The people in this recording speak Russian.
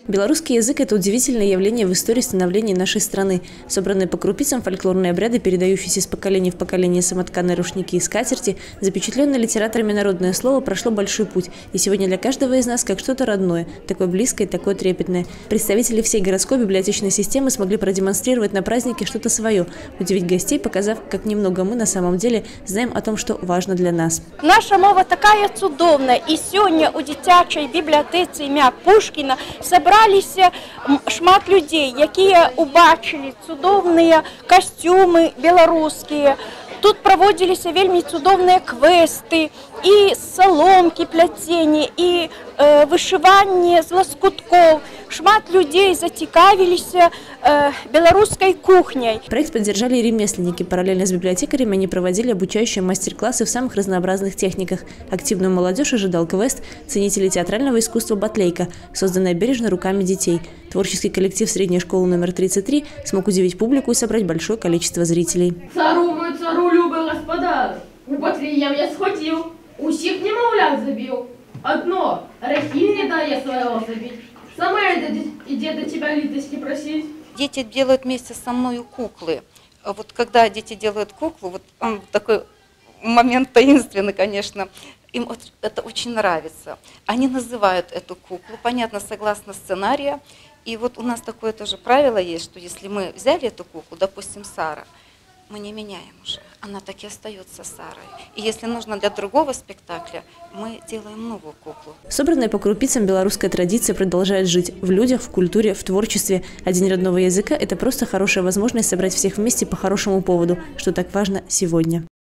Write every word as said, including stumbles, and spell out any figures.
Белорусский язык – это удивительное явление в истории становления нашей страны. Собранные по крупицам фольклорные обряды, передающиеся из поколения в поколение самотканые рушники и скатерти, запечатленное литераторами народное слово прошло большой путь. И сегодня для каждого из нас как что-то родное, такое близкое, такое трепетное. Представители всей городской библиотечной системы смогли продемонстрировать на празднике что-то свое, удивить гостей, показав, как немного мы на самом деле знаем о том, что важно для нас. Наша мова такая цудовная, и сегодня у дитячей библиотецы ім'я Пушкіна собралися шмат людей, якія убачили цудовные костюмы белорусские. Тут проводились вельми цудовные квесты, и соломки пляцения, и э, вышивание з лоскутков. Шмат людей зацікавились э, белорусской кухней. Проект поддержали и ремесленники. Параллельно с библиотекарями они проводили обучающие мастер-классы в самых разнообразных техниках. Активную молодежь ожидал квест «Ценители театрального искусства Батлейка», созданная бережно руками детей. Творческий коллектив средней школы номер тридцать три смог удивить публику и собрать большое количество зрителей. Цару мой, цару любий господар, у Батлеєм я схотів, усіх немовлят забил. Одно, Рахиль не дає своего забить. Сама иди до тебя литости просить. Дети делают вместе со мной куклы. Вот когда дети делают куклу, вот он такой момент таинственный, конечно, им это очень нравится. Они называют эту куклу, понятно, согласно сценарию. И вот у нас такое тоже правило есть, что если мы взяли эту куклу, допустим, Сара, мы не меняем уже. Она так и остается Сарой. И если нужно для другого спектакля, мы делаем новую куклу. Собранная по крупицам белорусская традиция продолжает жить в людях, в культуре, в творчестве. А День родного языка – это просто хорошая возможность собрать всех вместе по хорошему поводу, что так важно сегодня.